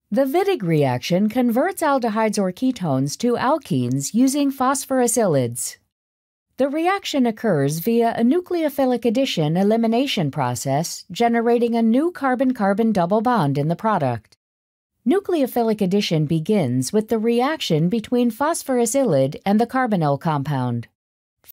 The Wittig reaction converts aldehydes or ketones to alkenes using phosphorus ylides. The reaction occurs via a nucleophilic addition elimination process, generating a new carbon-carbon double bond in the product. Nucleophilic addition begins with the reaction between phosphorus ylide and the carbonyl compound.